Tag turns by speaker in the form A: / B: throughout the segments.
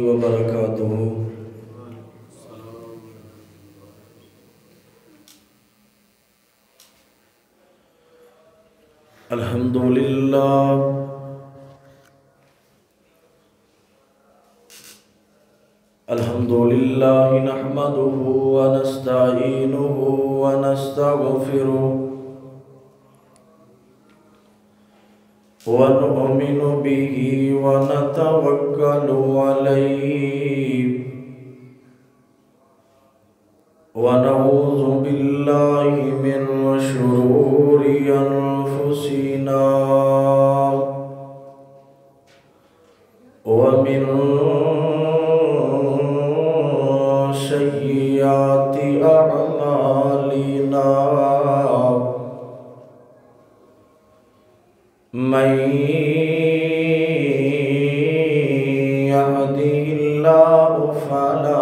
A: وبركاته. الحمد لله نحمده ونستعينه ونستغفره ونؤمن به ونتوكل عليه ونعوذ بالله من شرور أنفسنا ومن سيئات أعمالنا من يهده الله فلا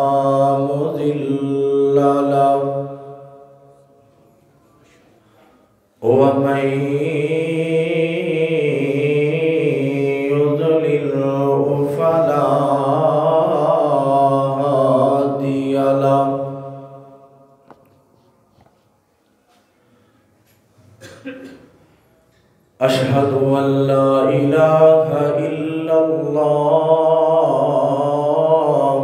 A: مضل له ومن يضلل فلا هادي له. أشهد أن لا إله إلا الله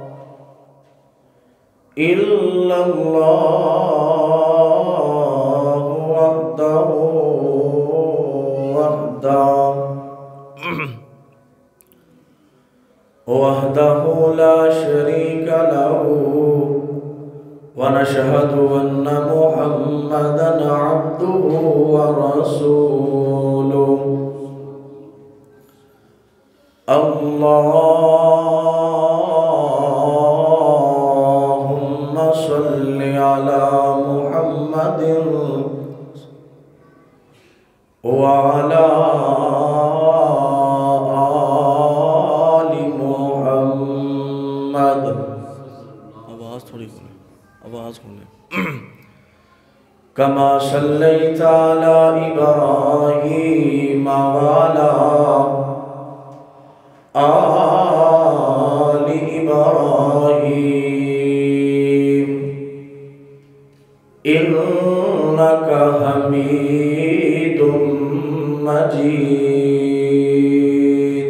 A: وحده لا شريك له ونشهد أن محمدا عبده ورسوله. اللهم صل على محمد وعلى آل محمد. آواز کھولیں. كما صليت على إبراهيم وعلى آل إبراهيم إنك حميد مجيد.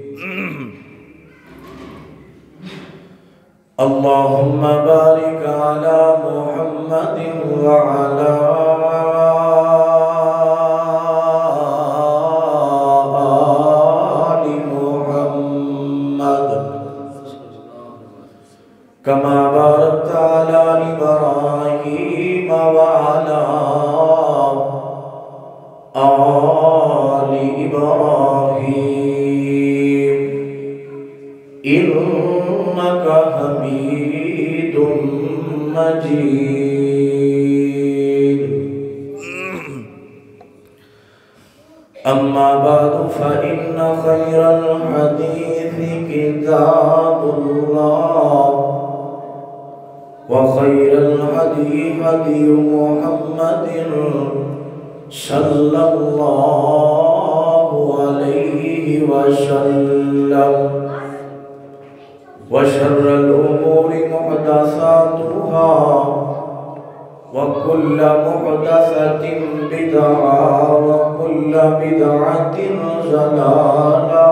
A: اللهم بارك على محمد وعلى آل محمد كما باركت على إبراهيم وعلى آل إبراهيم إنك حميد مجيد. أما بعد فإن خير الحديث كتاب الله وخير الهدي هدي محمد صلى الله عليه وسلم وشر الأمور محدثاتها وكل محدثة بدعة وكل بدعة ضلالة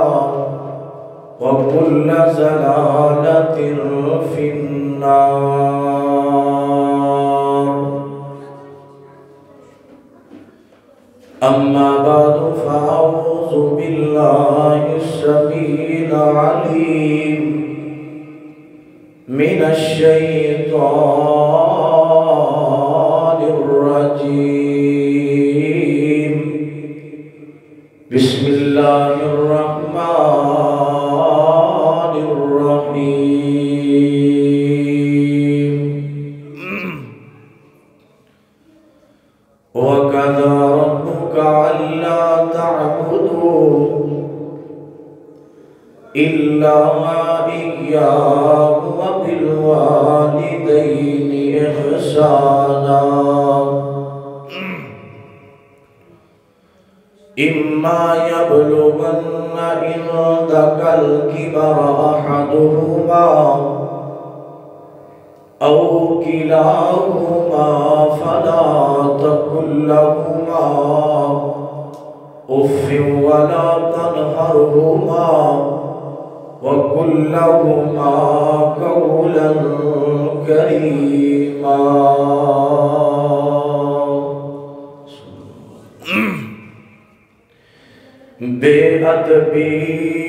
A: وكل ضلالة في النار. أما بعد فأعوذ بالله السميع العليم من الشيطان الرجيم. بسم الله الرحمن الرحيم. وقضى ربك ألا تعبدوا إلا إياه وبالوالدين إحسانا إما يبلغن عندك الكبر أحدهما أو كلاهما فلا تقل لهما أف ولا تنهرهما وقل لهما قولا كريما. بے ادبی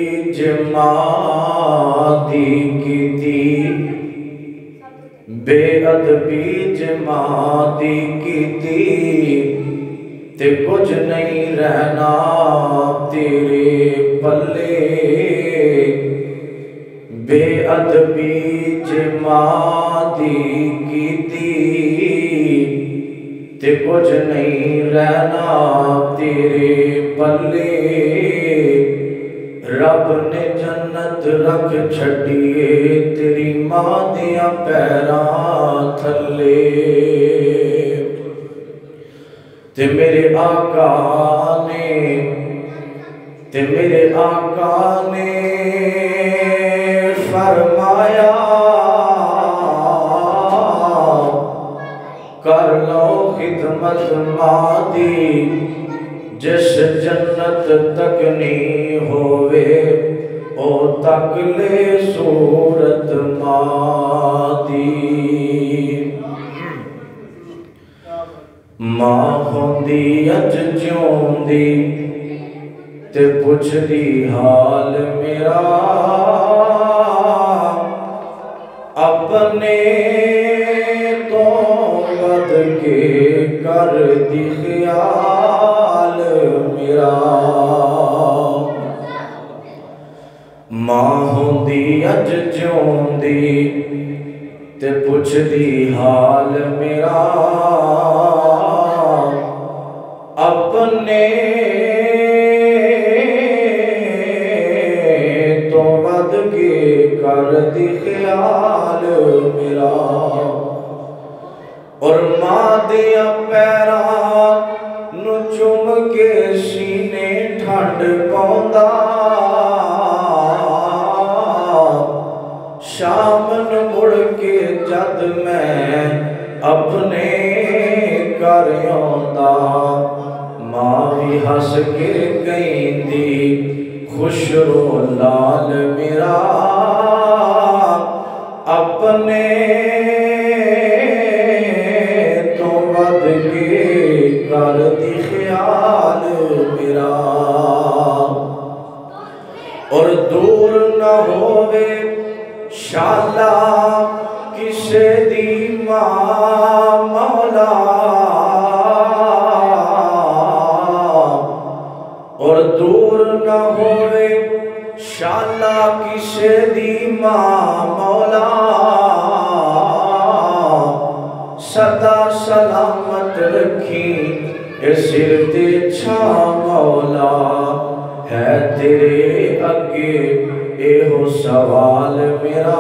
A: جماعتی کیتی، بے ادبی جماعتی کیتی تے کچھ نہیں رہنا تیرے پلے. بے ادبی جماعتی کیتی تے کچھ نہیں رہنا تیرے پلے. رب نے جنت رکھ چھڈیے تیری ماں دیاں پیراں تھلے. تے میرے آقا نے فرمایا کر لو خدمت ماں دی، جس جنت تک نہیں ہوئے او تک لے صورت ماں دی. ماں ہوندی اج جیوندی تے پوچھ دی حال میرا، اپنے تو ود کے کر دی خیال میرا. ماں ہوندی اج جیوندی تے پوچھ دی حال میرا، اپنے تو ود کے کر دی خیال میرا. اور ماں دیا پیراں نو چوم کے سینے ٹھنڈ پوندا، شام نو مڑ کے جد میں اپنے گھر آوندا، ماں بھی ہس کے کہندی خوش رو لال میرا، اپنے تو ود کے کر دی خیال میرا. اور دور نہ ہووے شالا کسے دی ماں مولا، اور دور نہ ہووے شالا کسے دی ماں مولا، سدا سلامت رکھی اے سر تے چھا مولا. ہے تیرے اگے اے ہو سوال میرا،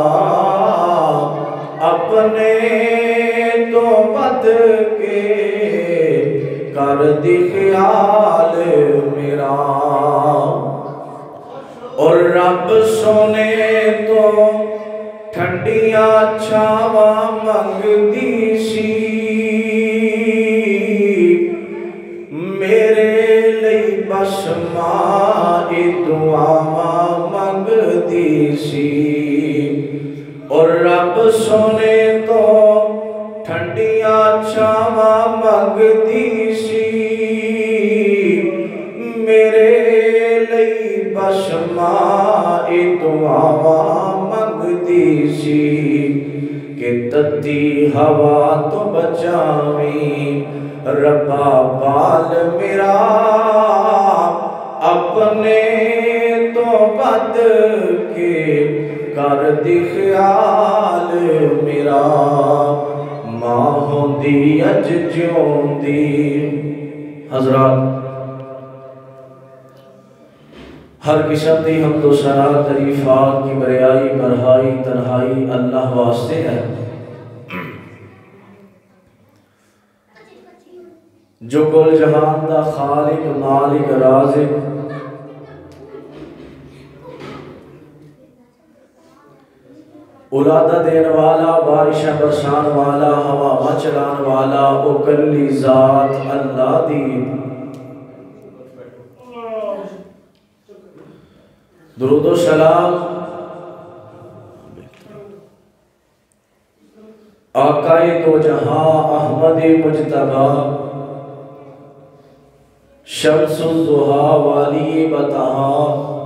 A: اپنے تو ود کے کر دی خیال میرا. اور رب سونے تو ٹھنڈیاں چھاواں منگدی سی، میرے لئی بس ماں دعاواں منگدی سی. اور رب سونے تو ٹھنڈیاں چھاواں منگدی سی، میرے لئی بس ماں دعاواں منگدی سی. کہ تتی ہوا تو بچاویں ربا بال میرا، اپنے تو ود کے کر دی خیال میرا. ماں ہوندی اج جیوندی. حضرات، ہر قسم دی حمد و ثنا تعریفات کی بریائی برہائی تنہائی اللہ واسطے ہے جو کل جہان دا خالق مالک رازق اولادہ دین والا بارشہ برسان والا ہوا مچلان والا او کلی ذات اللہ دی درود و سلام آقائے دو جہاں احمد مجتبہ شمس الضحا والی بتہا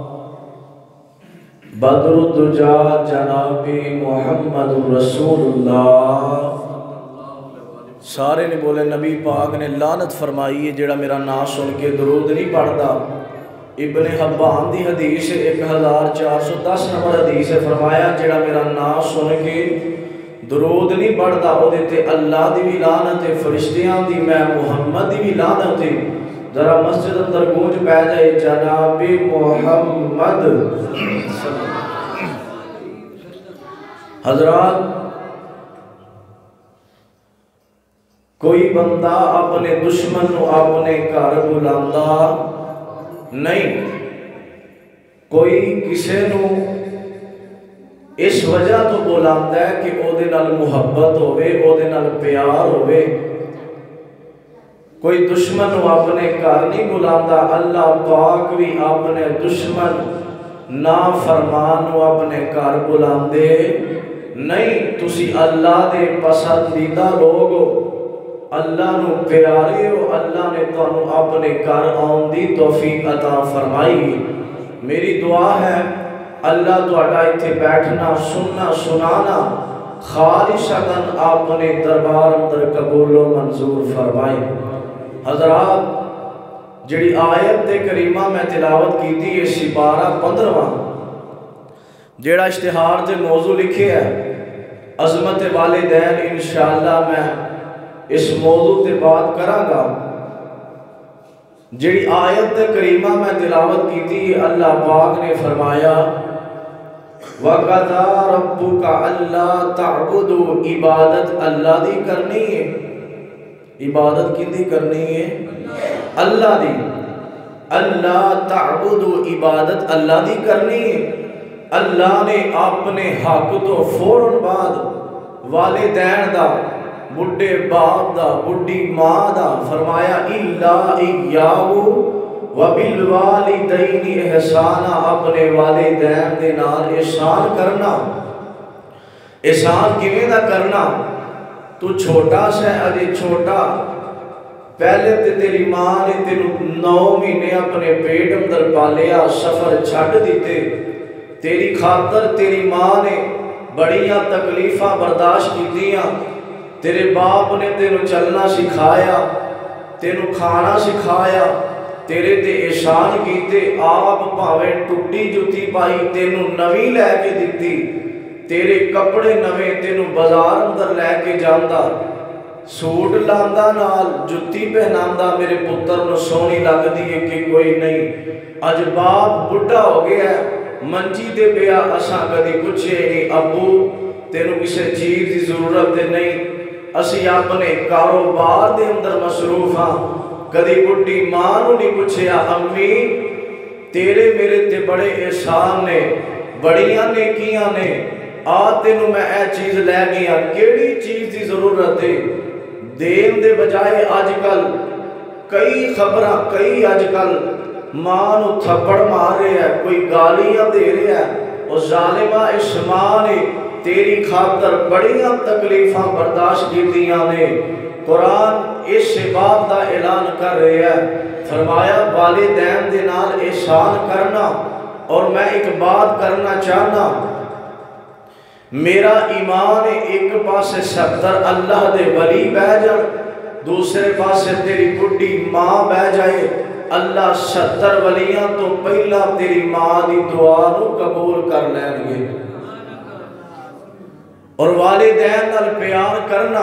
A: بدر الدجا جناب محمد رسول اللہ. سارے نے بولے نبی پاک نے لعنت فرمائی ہے جڑا میرا نام سن کے درود نہیں پڑھتا. ابن حبان دی حدیث 1410 نمبر حدیث ہے، فرمایا جڑا میرا نام سن کے درود نہیں پڑھتا او دے تے اللہ دی بھی لعنت ہے، فرشتیاں دی، میں محمد دی بھی لعنت ہے. ذرا مسجد اندر گونج پہ جائے جناب محمد. حضرات کوئی بندہ اپنے دشمن نو اپنے گھر بلاندا نہیں، کوئی کسے نو اس وجہ تو بلاندا ہے کہ او دے نال محبت ہوئے، او دے نال پیار ہوئے. کوئی دشمن نو اپنے گھر نہیں بلاندا. اللہ پاک بھی اپنے دشمن نافرمان نو اپنے گھر بلاندے نہیں. تسی اللہ دے پسندیدہ لوگ ہو، اللہ نو پیارے ہو، اللہ نے تانوں اپنے گھر آن دی توفیق عطا فرمائی. میری دعا ہے اللہ تہاڈا ایتھے بیٹھنا سننا سنانا خالصتاً اپنے دربار اندر قبول و منظور فرمائی. حضرات جڑی آیت کریمہ میں تلاوت کی تھی یہ سپارہ 15واں جیڑا اشتہار تے موضوع لکھے ہے عظمت والدین. انشاءاللہ میں اس موضوع تے بات کراں گا. جڑی آیت کریمہ میں تلاوت کی تھی اللہ پاک نے فرمایا وَقَضَى رَبُّكَ أَلَّا تَعْبُدُوا عبادت اللہ دی کرنی ہے. عبادت کی دی کرنی ہے اللہ دی. اللہ تعبدو عبادت اللہ دی کرنی ہے. اللہ نے اپنے حق تو فوراً بعد والدین دا، بڑھے باپ دا، بڑھی ماں دا فرمایا اِلَّا إِيَّاهُ وَبِالْوَالِدَيْنِ احسانا. اپنے والدین دے نال احسان کرنا. احسان کیویں دا کرنا؟ تو چھوٹا سا اجے چھوٹا، پہلے تے تیری ماں نے تینوں 9 مہینے اپنے پیٹ اندر پالیا، سفر چھڈ دیتے، تیری خاطر تیری ماں نے بڑیاں تکلیفاں برداشت کیتیاں، تیرے باپ نے تینوں چلنا سکھایا، تینوں کھانا سکھایا، تیرے تے احسان کیتے. آپ بھاویں ٹوٹی جُتی پائی تینوں نویں لے کے دتی، تیرے کپڑے نویں تینوں بازار اندر لے کے جاندا، سوٹ لاندا نال جُتی پہناندا، میرے پتر نو سونی لگدی ہے کہ کوئی نہیں. اج باپ بڑھا ہو گیا ہے منجی دے پیا، اساں کدی پوچھے نہیں ابو تینوں کسے چیز دی ضرورت نہیں، اسی اپنے کاروبار دے اندر مصروف ہاں. کدی بڑھی ماں نو نہیں پوچھیا امی تیرے میرے تے بڑے احسان نے، بڑیاں نیکیاں نے، آ تینوں میں اے چیز لے گیا، کیڑی چیز دی ضرورت ہے؟ دین دے بجائے آج کل کئی خبراں، کئی آج کل ماں نو تھپڑ مار رہے ہیں، کوئی گالیاں دے رہے ہیں، اور ظالمہ اس ماں نے تیری خاطر بڑیاں تکلیفاں برداشت کیتیاں نے. قرآن اس بات دا اعلان کر رہے ہیں، فرمایا والدین دے نال احسان کرنا. اور میں ایک بات کرنا چاہنا، میرا ایمان ایک پاسے 70 اللہ دے ولی بہ جان، دوسرے پاسے تیری بڑھی ماں بہ جائے، اللہ 70 ولیاں تو پہلا تیری ماں دی دعا نو قبول کر لیں گے. اور والدین نال پیار کرنا،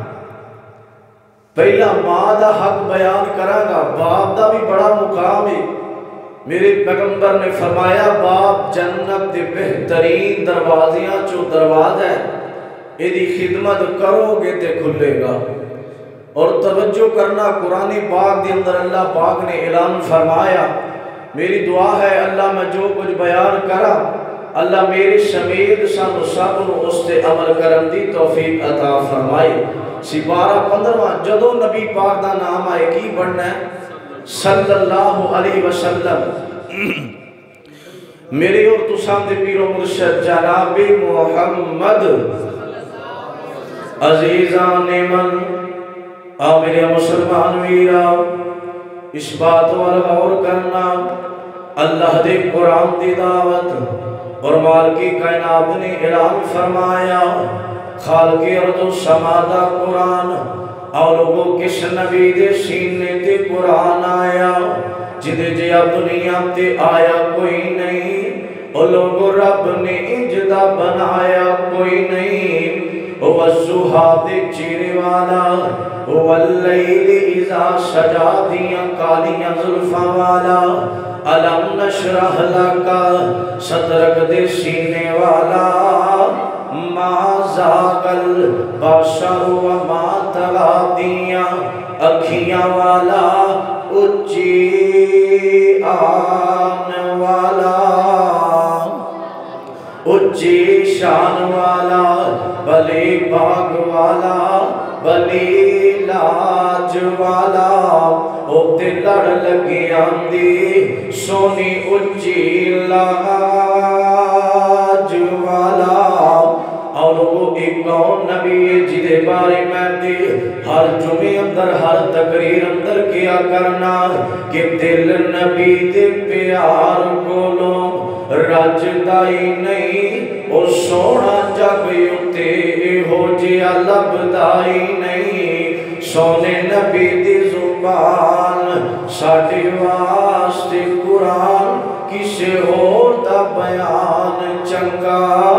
A: پہلا ماں دا حق بیان کراں گا. باپ دا بھی بڑا مقام ہے. میرے پیغمبر نے فرمایا باپ جنت دے بہترین دروازیاں چو دروازہ ہے، ایدی خدمت کرو گے تے کھلے گا. اور توجہ کرنا قرآن پاک دے اندر اللہ پاک نے اعلان فرمایا میری دعا ہے اللہ میں جو کچھ بیان کرا اللہ میرے سمیت سانو سب نو اس تے عمل کرن دی توفیق عطا فرمائے۔ سپارہ 15 جدو نبی پاک دا نام آئے کی بڑھنا ہے صلی اللہ علیہ وسلم میرے اور تسان دے پیر و مرشد جناب محمد عزیزان من میرے مسلمان ویرا اس بات وال غور کرنا اللہ دے قرآن دی دعوت اور مالکی کائنات نے اعلان فرمایا خالق ارض و سما دا قرآن اور لوگوں کس نبی دے سینے تے قرآن آیا جدے جیا دنیا تے آیا کوئی نہیں اور لوگوں رب نے اجدہ بنایا کوئی نہیں وَالزُّحَادِ چیرے والا وَاللَّيْلِ اِذَا سجا دیاں کالیاں ظلفاں والا علم نشرح لکا صدرک دے سینے والا ما زاغل بشر وما طغى دیاں اکھیاں والا اچھی آن والا اچھی شان والا بلی باغ والا بلی لاج والا او تے لڑ لگی آندی سونی اچھی لاج والا اور وہ ایک کون نبی ہے جدے بارے میں دے ہر جمعے اندر ہر تقریر اندر کیا کرنا کہ دل نبی دے پیار کولوں رج دائی نہیں اور سونا جگ یوتے ہو جیا لب دائی نہیں سونے نبی دی زبان ساڑھے واسطے قرآن کسے اور دا بیان چنگا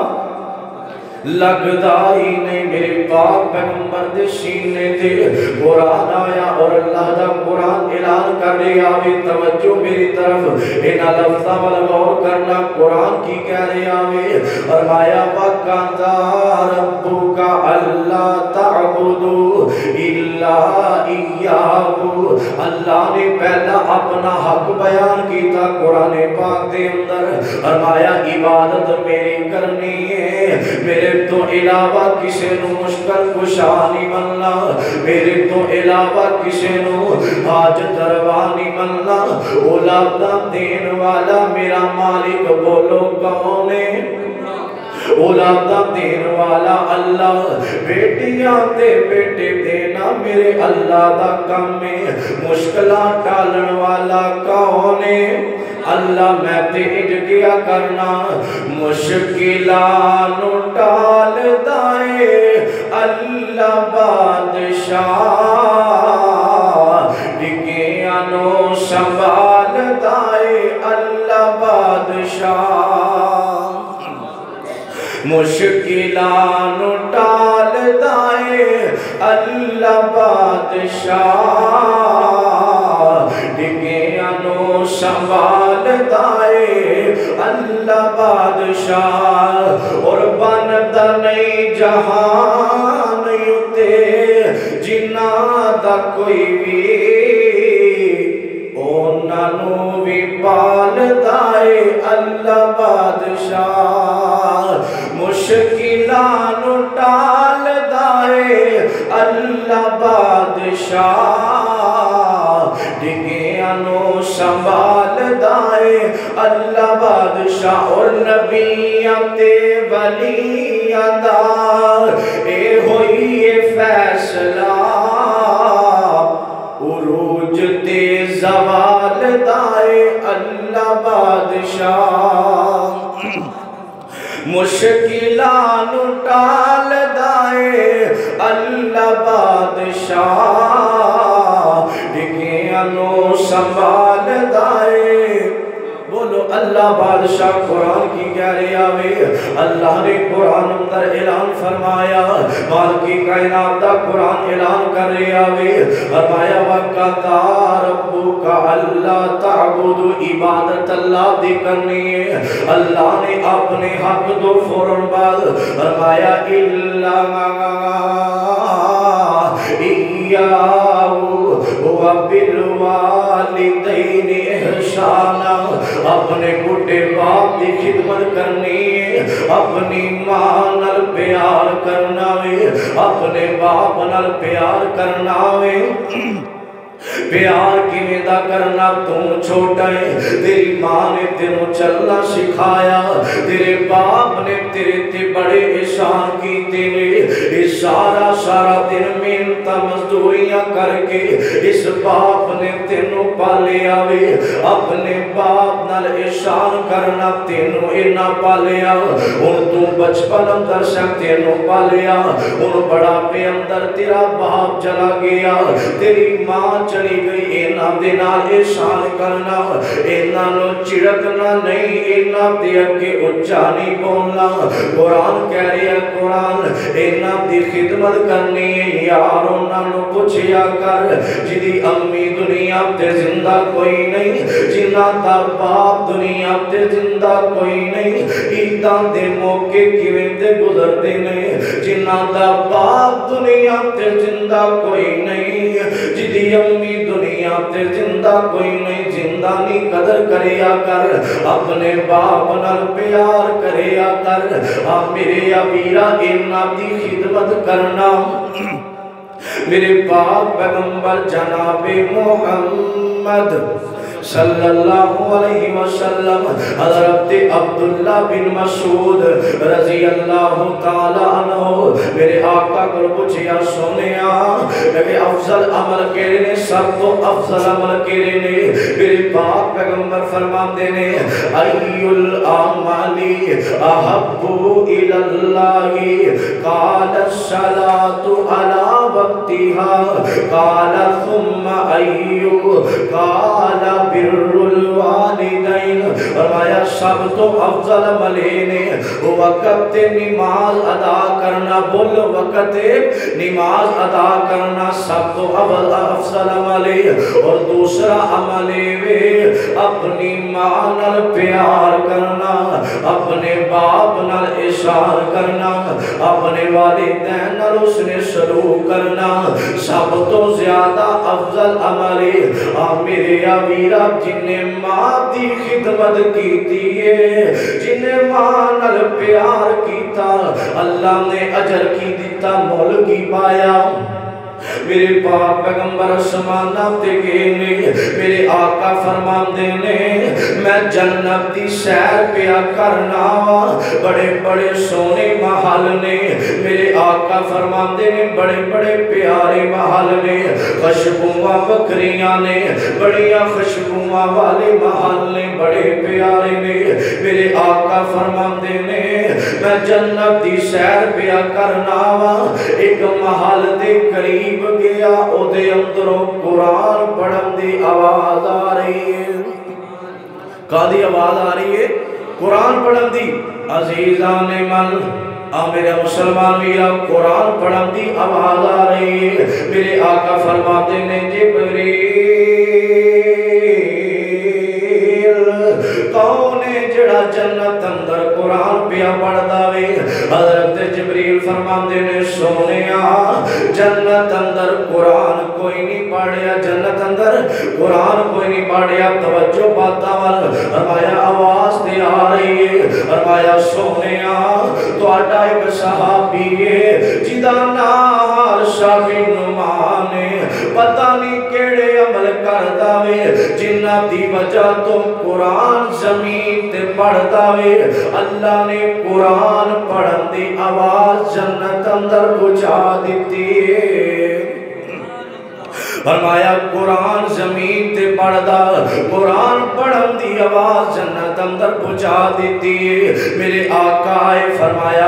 A: لگدائی نہیں میرے پاک پیغمبر دے سینے تے قرآن آیا اور اللہ دا قرآن اعلان کر رہے آوے توجہ میری طرف انہا لفظہ والغور کرنا قرآن کی کہہ رہے آوے فرمایا وَقَضَى رَبُّكَ أَلَّا تَعْبُدُوا إِلَّا إِيَّاهُ اللہ نے پہلا اپنا حق بیان کیتا قرآن پاک دے اندر فرمایا عبادت میری کرنی ہے میرے تو علاوہ کسے نو مشکل کشا نہیں ملنا میرے تو علاوہ کسے نو حاجت روا نہیں ملنا اولادہ دین والا میرا مالک بولو کون ہے اولادہ دین والا اللہ بیٹیاں تے بیٹے دینا میرے اللہ دا کم میں مشکلہ ٹالن والا کون ہے اللہ میں تیج کیا کرنا مشکلان ٹال دائے اللہ بادشاہ ڈگیانو سنبھال دائے اللہ بادشاہ مشکلان ٹال دائے اللہ بادشاہ ڈگیانو سنبھال دائے اللہ بادشاہ اور بندہ نہیں جہان یوتے جنہ دا کوئی بھی انہوں بھی پال دائے اللہ بادشاہ مشکلان ٹال دائے اللہ بادشاہ ڈگیانو سنبھال دائے اللہ بادشاہ اور نبیاں تے ولیاں دا اے ہوئی اے فیصلہ عروج تے زوال دائے اللہ بادشاہ مشکلان ٹال دائے اللہ بادشاہ ڈگیانو سنبھال دائے بولو اللہ بادشاہ قرآن کی کہہ رہے آوے اللہ نے قرآن اندر اعلان فرمایا مالکی کائنات دا قرآن اعلان کر رہے آوے فرمایا وَقَضَى رَبُّكَ أَلَّا تَعْبُدُوا عبادت اللہ دی کرنی ہے اللہ نے اپنے حق دو فوراً بعد فرمایا إِلَّا وبالوالدین احسانا، اپنے بڑھے باپ دی خدمت کرنی ہے، اپنی ماں نال پیار کرنا ہے، اپنے باپ نال پیار کرنا ہے۔ پیار کیویں دا کرنا، تو چھوٹا ہے، تیری ماں نے تینوں چلنا سکھایا، تیرے باپ نے تیرے تے بڑے احسان کیتے نے، اس سارا دن محنت مزدوریاں کر کے اس باپ نے تینوں پالیا وے، اپنے باپ نال احسان کرنا تینوں اینا پالیا، ہن تو بچپن اندر سے تینوں پالیا، ہن بڑا پہ اندر تیرا باپ چلا گیا، تیری ماں چلی گئی، اینا دے نال احسان کرنا، اینا نو چڑکنا نہیں، اینا دے اگے اچھا نہیں بولنا۔ قرآن کہہ رہے ہیں، قرآن اینا دی خدمت کرنی ہے یار، انہاں نو پوچھیا کر جدی امی دنیا تے زندہ کوئی نہیں، جنہ دا باپ دنیا تے زندہ کوئی نہیں، عیداں دے موقع کیویں تے گزرتے نے، جنہ دا باپ دنیا تے زندہ کوئی نہیں، جدی امی دنیا تے زندہ کوئی نہیں، زندہ نہیں قدر کریا کر، اپنے باپ نال پیار کریا کر، میرے ابیرا اینا دی خدمت کرنا۔ میرے پاک پیغمبر جناب محمد صلی اللہ علیہ وسلم حضرت عبداللہ بن مسعود رضی اللہ تعالیٰ عنہ میرے آقا کو پوچھیا، سنیا کہ افضل عمل کیڑے نے، سب تو افضل عمل کیڑے نے؟ میرے پاک پیغمبر فرماندے نے، ای الاعمال احب الاللہ، قال الصلاۃ علی وقتها، قال ثم ایو، قال بر الوالدین، فرمایا سب تو افضل عمل نے وقت نماز ادا کرنا، بول وقت نماز ادا کرنا سب تو افضل عمل، اور دوسرا عمل ہے اپنی ماں نال پیار کرنا، اپنے باپ نال احسان کرنا، اپنے والدین نال حسن سلوک کرنا، سب تو زیادہ افضل عمل ہے۔ میرے ویرا جن نے ماں دی خدمت کیتی ہے، جن نے ماں نال پیار کیتا، اللہ نے اجر کی دیتا، مول کی پایا۔ میرے پاک پیغمبر آسمانہ تے گئے نے، میرے آقا فرماندے نے، میں جنت دی سیر پیا کرنا، بڑے بڑے سونے محل نے، میرے آقا فرماندے نے بڑے بڑے پیارے محل نے، خوشبواں بکریاں نے، بڑیاں خوشبواں والے محل نے، بڑے پیارے نے، میرے آقا فرماندے نے میں جنت دی سیر پیا کرنا، ایک محل دے قریب گیا، او دے اندروں قرآن پڑھن دی آواز آ رہی ہے۔ قادی آواز آ رہی ہے قرآن پڑھن دی، عزیزان من میرے مسلمان میرا قرآن پڑھن دی آواز آ رہی ہے۔ میرے آقا فرماتے نے جبریل کون ہے جڑا جنت اندر قرآن پیا پڑھدا وے؟ حضرت جبریل فرماندے نے سونیا جنت اندر قرآن کوئی نہیں پڑھیا، جنت اندر قرآن کوئی نہیں پڑھیا، توجہ باتا وال فرمایا آواز تے آ رہی ہے، فرمایا سونیا تو آٹا ایک صحابی ہے جدا نام شابن مانے، پتہ نہیں کیڑے عمل کردہ وے جنہ دی وجہ تو قرآن زمین تے پڑھدا وے، اللہ نے قرآن پڑھن دی آواز جنت اندر پہنچا دیتی ہے۔ فرمایا قرآن زمین تے پڑھدا، قرآن پڑھن دی آواز جنت اندر پہنچا دیتی ہے۔ میرے آقا آئے فرمایا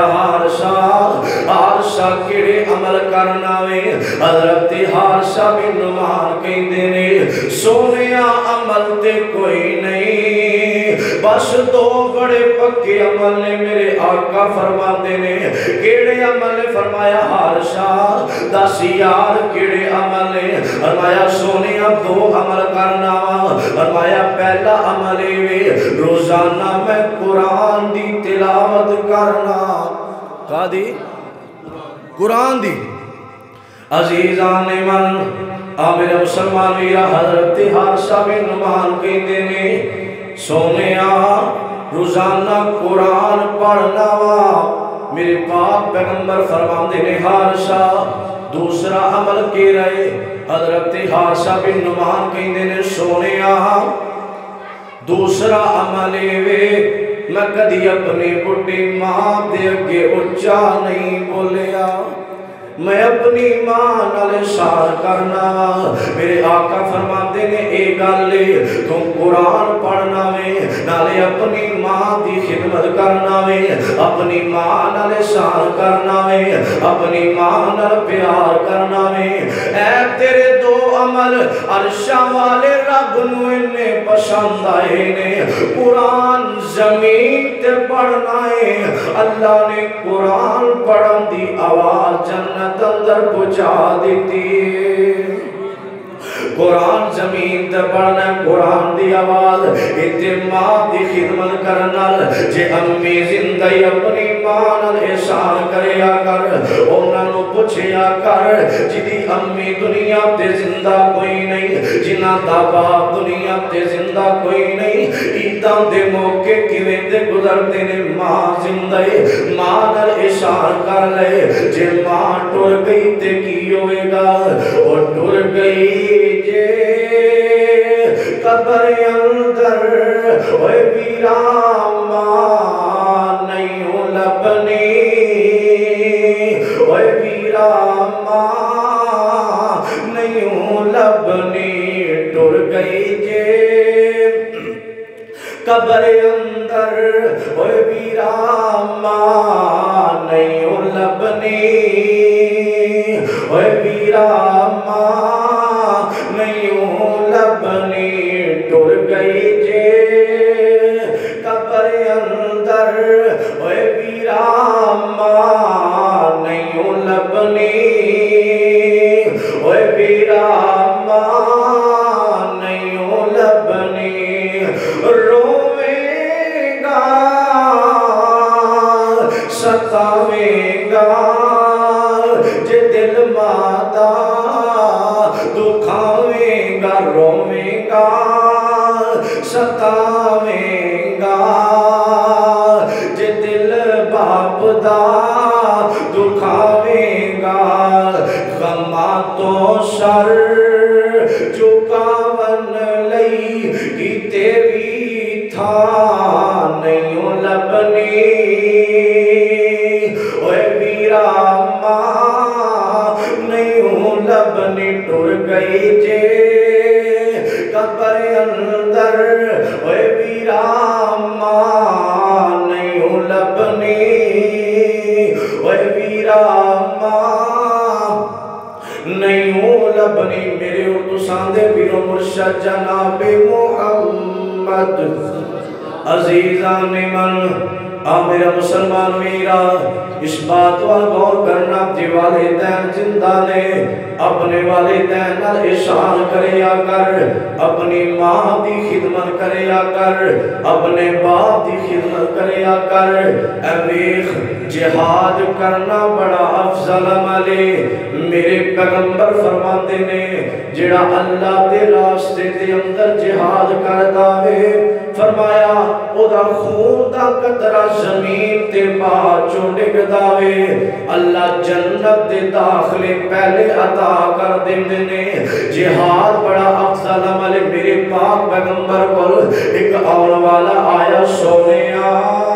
A: ہارشا کیڑے عمل کرنا وے؟ حضرت ہارشا بن نعمان کہندے نے سونیا عمل تے کوئی نہیں، بس دو بڑے پکے عمل نے۔ میرے آقا فرماتے نے کیڑے عمل نے؟ فرمایا ہارشا دس یار کیڑے عمل نے؟ فرمایا سونیا دو عمل کرنا، فرمایا پہلا عمل ہے روزانہ میں قرآن دی تلاوت کرنا۔ کہا دی؟ قرآن دی عزیزان من میرے مسلمان ویرا حضرت حارثہ بن نعمان کہندے نے سونیا روزانہ قرآن پڑھنا وا میرے پاک پیغمبر فرماندے نے حارثہ دوسرا عمل کی رہے حضرت حارثہ بن نعمان کہندے نے سونیا دوسرا عمل وے میں کدی اپنی بڑی ماں دے اگے اچھا نہیں بولیا میں اپنی ماں نال اشار کرنا میرے آقا فرماتے نے اے گل تو قرآن پڑھنا وے نالے اپنی ماں دی خدمت کرنا وے اپنی ماں نال اشار کرنا وے اپنی ماں نال پیار کرنا وے اے تیرے دو عمل عرشہ والے رب نو انہیں پسند آئے نے قرآن زمین تے پڑھنا ہے اللہ نے قرآن پڑھن دی آواز جنت اندر پہنچا دیتی قرآن زمین تے پڑھنا ہے قرآن دی آواز اتماع دی خدمت کرنا جے امی زندگی اپنی ماں نال احسان کریا کر انہاں نو پوچھیا کر جدی امی دنیا تے زندہ کوئی نہیں جنہاں دا باپ دنیا تے زندہ کوئی نہیں عیداں دے موقع کیویں دے گزرتے نے ماں زندگی ماں نال احسان کر لے جے ماں ٹر گئی تے کی ہوئے گا او ٹر گئی قبر اندر اوے ویرا ماں نہیں لبنی اوے ویرا ماں نہیں لبنی ٹر گئی جے قبر اندر اوے ویرا ماں نہیں لبنی اوے ویرا ماں لبنی ٹر گئی جے قبر اندر اوے ویرا ماں نہیں لبنی اوے ویرا ماں نہیں لبنی روے گا ستاوے گا جے دل مادا دکھاویں گا رویں گا ستاویں گا جے دل باپ دا دکھاویں گا غماں تو سر چکاون لئی کیتے بھی تھا نہیں لبنی اوے ویرا ماں نہیں لبنی ٹر گئی جے قبر اندر اوے ویرا ماں نہیں لبنی اوے ویرا ماں نہیں لبنی میرے اردو ساندے پیرو مرشد جناب محمد عزیزان من میرا مسلمان میرا اس بات پر غور کرنا اپنے والدین زندہ نے اپنے والدین نال احسان کریا کر اپنی ماں دی خدمت کریا کر اپنے باپ دی خدمت کریا کر اے ویخ جہاد کرنا بڑا افضل عمل ہے میرے پیغمبر فرماتے نے جڑا اللہ دے راستے دے اندر جہاد کردا ہے فرمایا او دا خون دا قطرہ زمین تے پا چوں ڈگدا وے اللہ جنت دے داخلے پہلے عطا کر دیندے نے جہاد بڑا افضل عمل میرے پاک پیغمبر کو ایک آن والا آیا سونیا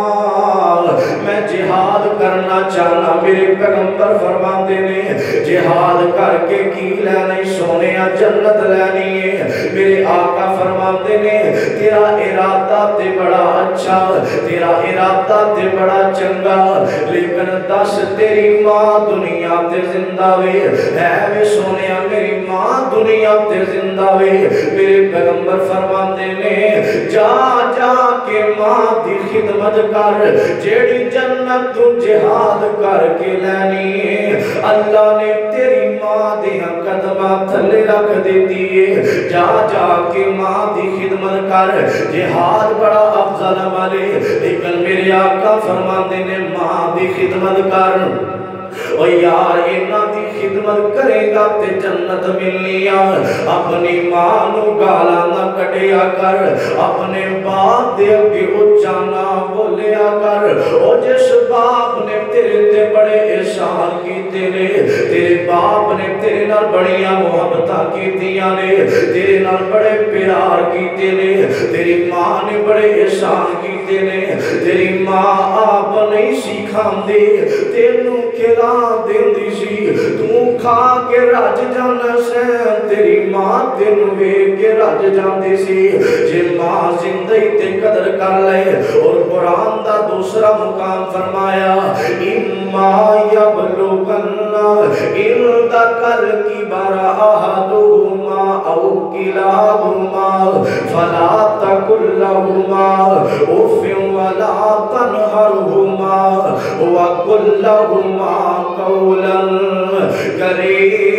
A: میں جہاد کرنا چاہنا میرے پیغمبر فرماتے نے جہاد کر کے کی لینی سونیا جنت لینی ہے میرے آقا فرماتے نے تیرا ارادہ تے بڑا اچھا تیرا ارادہ تے بڑا چنگا لیکن دس تیری ماں دنیا تے زندہ وے ہے وے سونیا میری ماں دنیا تے زندہ وے میرے پیغمبر فرماتے نے جا جا کے ماں دی خدمت کر جیڑی جنت تو جہاد کر کے لینی ہے اللہ نے تیری ماں دیاں قدمہ تھلے رکھ دیتی ہے جا جا کے ماں دی خدمت کر جہاد بڑا افضل عمل ہے لیکن میرے آقا فرماتے نے ماں دی خدمت کر او یار انہاں دی خدمت کرے گا تے جنت ملنی آ. اپنی ماں نو گالاں نہ کڈیا کر, اپنے باپ دے اگے اچا نہ بولیا کر. او جس باپ نے تیرے تے بڑے احسان کیتے نے, تیرے باپ نے تیرے نال بڑیاں محبتاں کیتیاں نے, تیرے نال بڑے پیار کیتے نے, تیری ماں نے بڑے احسان کیتے نے. تیری ماں آپ نہیں سکھاندی, تینوں کھلا دیندی سی, تو کھا کے رج جانا سین. تیری ماں تینوں ویکھ کے رج جاندی سی. جے ماں زندگی تے قدر کر لے. اور قرآن دا دوسرا مقام فرمایا اما یبلغن عندک الکبر احدہما او کلاہما فلا تقل لہما اف ولا تنہرہما وقل لہما قولا کریما.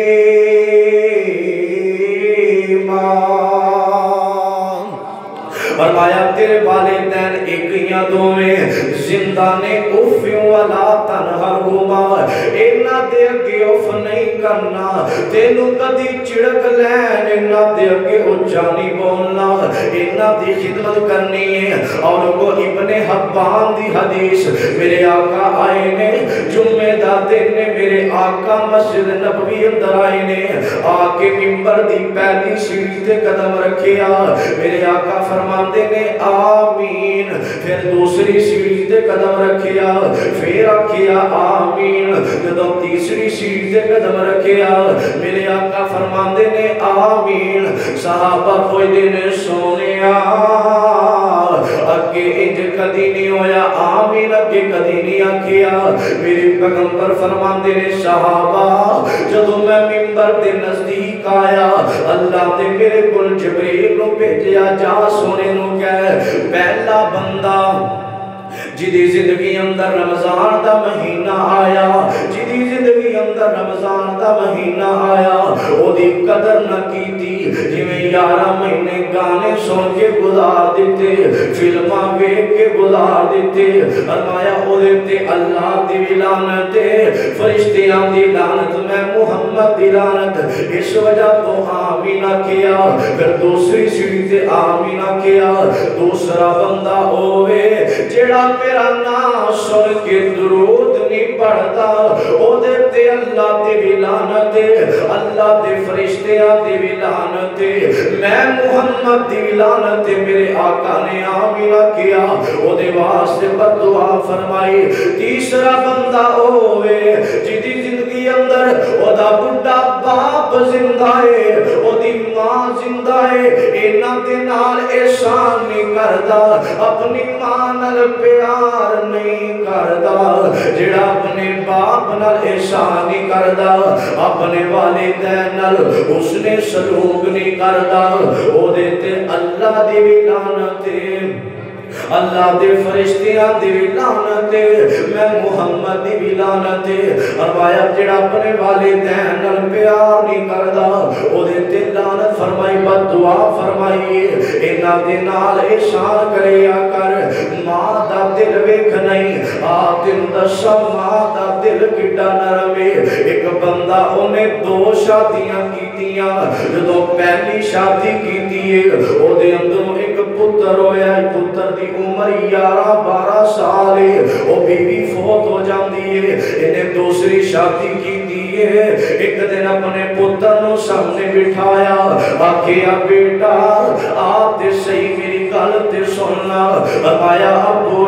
A: فرمایا تیرے والدین ایک یا دو میں زندہ نے اف ولا تنہرہما, انہاں دے اگے اف نہیں کرنا, تینوں کدی چڑک لین انہاں دے اگے اچا نہیں بولنا, انہاں دی خدمت کرنی ہے. اور وہ ابن حبان دی حدیث, میرے آقا آئے نے جمعہ دا دن نے, میرے آقا مسجد نبوی اندر آئے نے, آ کے منبر دی پہلی سیڑھی تے قدم رکھیا. میرے آقا فرماندے نے آمین, پھر دوسری سیڑھی تے قدم رکھیا, پھر آکھیا آمین, جدوں تیسری سیڑھی تے قدم رکھیا. میرے آقا فرماندے نے آمین. صحابہ پوچھدے نے سونیا اگے انج کدی نہیں ہویا, آمین اگے کدی نہیں آکھیا. میرے پیغمبر فرماندے نے صحابہ جدوں میں منبر دے نزدیک آیا, اللہ نے میرے کول جبریل نو بھیجیا, جا سونے نو کہہ پہلا بندہ جدی زندگی اندر رمضان دا مہینہ آیا, جدی زندگی اندر رمضان دا مہینہ آیا, او دی قدر نہ کیتی. جویں 11 مہینے گانے سن کے گزار دیتے, فلماں ویکھ کے گزار دیتے. فرمایا او دے تے اللہ دی بھی لعنت ہے, فرشتیاں دی لعنت, میں محمد دی لعنت. اس وجہ تو آمین کیا. پھر دوسری سیڑھی تے آمین کیا. دوسرا بندہ ہوئے جڑا میرا نام سن کے درود نہیں پڑھتا, او دے تے اللہ دی بھی لعنت ہے, اللہ دے فرشتیاں دی بھی لعنت ہے, میں محمد دی بھی لعنت ہے. میرے آقا نے آمین کیا, او دے واسطے بد دعا فرمائی. تیسرا بندہ ہوئے جدی زندگی اندر او دا بڑھا باپ زندہ ہے, او دی ماں زندہ ہے, انہاں دے نال احسان نہیں کردا, اپنی ماں نال پیار نہیں کردا, جڑا اپنے باپ نال احسان نہیں کردا, اپنے والدین نال اس نے سلوک نہیں کردا, او دے تے اللہ دی بھی لعنت ہے, اللہ دے فرشتیاں دی بھی لعنت ہے, میں محمد دی بھی لعنت ہے. فرمایا جڑا اپنے والدین نال پیار نہیں کردا, او دے تے لعنت فرمائی, بد دعا فرمائی. انہاں دے نال احسان کریا کر, ماں دا دل ویکھ نہیں, آپ دن دسا ماں دا دل کڈا نرم ہے. ایک بندہ انہیں 2 شادیاں کیتیاں, جدوں پہلی شادی کیتی ہے او دے اندروں ایک پتر ہویا, پتر دی عمر 11-12 سال ہے, او بیوی فوت ہو جاندی ہے. انہیں دوسری شادی کیتی ہے, ایک دن اپنے پتر نو سامنے بٹھایا, آکھیا بیٹا آپ تے صحیح میری گل تے سننا. فرمایا ابو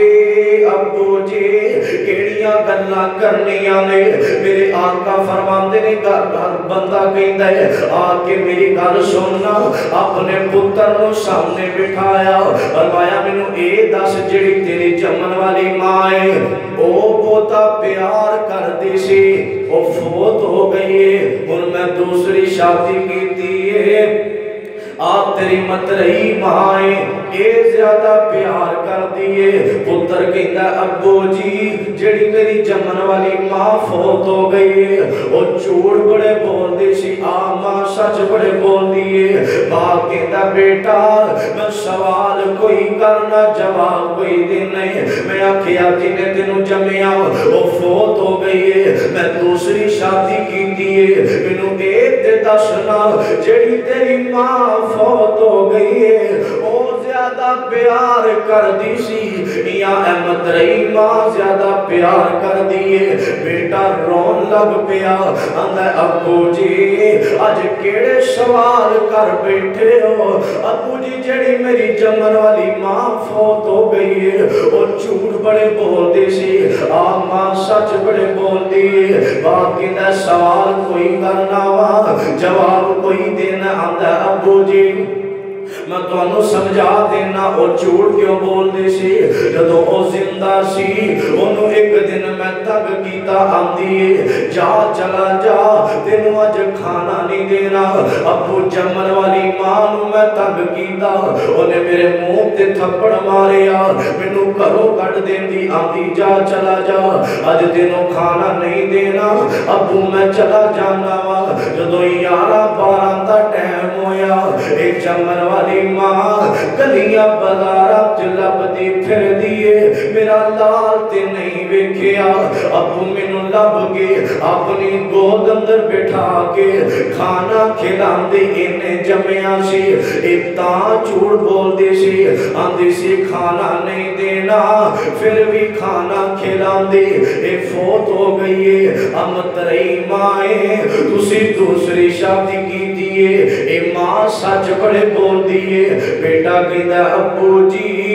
A: جی کیڑیاں گلاں کرنیاں نے. میرے آقا فرماندے نے بندہ کہندا ہے آ کے میری گل سننا. اپنے پتر نو سامنے بٹھایا, فرمایا مینوں اے دس جڑی تیری جمن والی ماں ہے او بہتا پیار کردی سی, او فوت ہو گئی ہے, ہن میں دوسری شادی کیتی ہے, آپ تیری مت رہی ماں ہے, اے زیادہ پیار کر دیے. پتر کہندا ابو جی جڑی میری جمن والی ماں فوت ہو گئی ہے او جھوٹ بڑے بول دی سی ماں سچ بڑے بول دیے. باپ کہندا بیٹا میں سوال کوئی کرنا جواب کوئی دے نہیں. میں آکھیا جی نے تینوں جمیا وہ فوت ہو گئی ہے میں دوسری شادی کیتی ہے مینوں ایک تے دسنا جڑی تیری ماں فوت ہو گئی ہے او زیادہ پیار کر دی سی یا احمد رہی ماں زیادہ پیار کر دیے. بیٹا رون لگ پیا آندا ابو جی اج کیڑے سوال کر بیٹھے ہو. ابو جی جڑی میری جمن والی ماں فوت ہو گئی ہے او جھوٹ بڑے بول دی سی ماں سچ بڑے بول دی. باپ کہندا سوال کوئی کرنا وا جواب کوئی دینا. آندا ابو جی میں تانوں سمجھا دینا او جھوٹ کیوں بول دے سی. جدوں او زندہ سی اونوں ایک دن میں تنگ کیتا آندی جا چلا جا تینوں اج کھانا نہیں دینا. ابو جمن والی ماں نوں میں تنگ کیتا اونے میرے منہ تے تھپڑ ماریا مینوں گھروں کڈ دیندی آندی جا چلا جا اج تینوں کھانا نہیں دینا. ابو میں چلا جانا وا. جدوں 11-12 دا ٹائم ہویا اے جمن والی ماں گلیاں بازاراں چ لبدی پھر دیے میرا لال تے نہیں ویکھیا. ابو مینوں لب کے اپنی گود اندر بٹھا کے کھانا کھلاندی اینے جمیا سی. اے تاں جھوٹ بول دی سی آندی سی کھانا نہیں دینا پھر بھی کھانا کھلاندی. اے فوت ہو گئی ہے امت رہی مائیں تسی دوسری شادی کی دیے. اے ماں سچ بڑے بول دیے. بیٹا کہندا ابو جی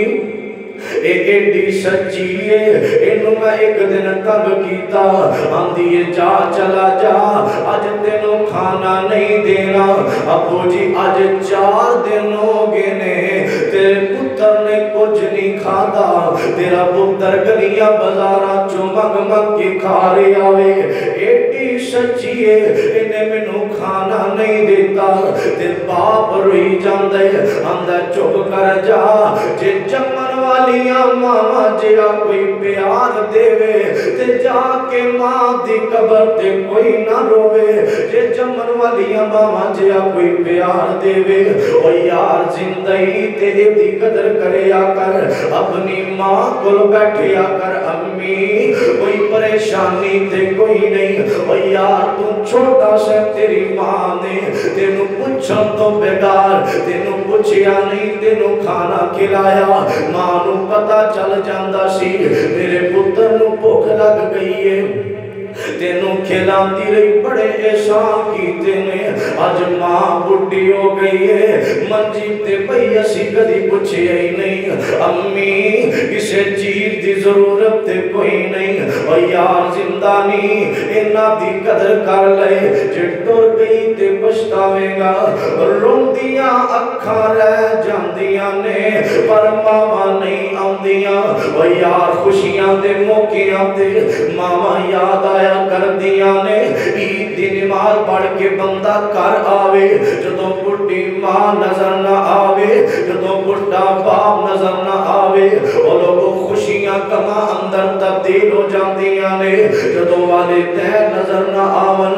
A: اے ایڈی سچی ہے اینوں میں ایک دن تنگ کیتا آندی جا چلا جا اج تینوں کھانا نہیں دینا. ابو جی اج 4 دن ہو گئے نے تیرے پتر نے کچھ نہیں کھادا. تیرا پتر گلیاں بازاراں چوں منگ منگ کے کھا رہا وے. ایڈی سچی ہے انہیں مینوں کھانا نہیں دیتا. تے باپ روئی جاندا ہے آندا چپ کر جا جے جمن والیاں ماما جیا کوئی پیار دے وے تے جا کے ماں دی قبر تے کوئی نہ روے. جے جمن والیاں ماما جیا کوئی پیار دے وے او یار زندگی تے دی قدر کریا کر. اپنی ماں کول بیٹھیا کر امی کوئی پریشانی تے کوئی نہیں. او یار تو چھوٹا سا تیری ماں نے تینوں پوچھن تو بغیر تینوں پوچھیا نہیں تینوں کھانا کھلایا. ماں نوں پتہ چل جاندا سی میرے پتر نوں بھوک لگ گئی ہے تینوں کھلاندی رہی بڑے احسان کیتے نے. اج ماں بڈھی ہو گئی ہے منجی تے پئی اسی کدی پوچھیا ہی نہیں. امی کسے چیز دی ضرورت تے کوئی نہیں. او یار زندہ نہیں انہاں دی قدر کر لے جے ٹر گئی تے پچھتاویں گا. روندیاں اکھاں رہ جاندیاں نے پر ماواں نہیں آندیاں. او یار خوشیاں دے موقعیاں تے ماواں یاد آیا کردیاں نے. عید دی نماز پڑھ کے بندہ گھر آوے جدوں بڈھی ماں نظر نہ آوے جدوں بڈھا باپ نظر نہ آوے او لوگوں خوشیاں کما اندر تبدیل ہو جاندیاں نے. جدوں والدین نظر نہ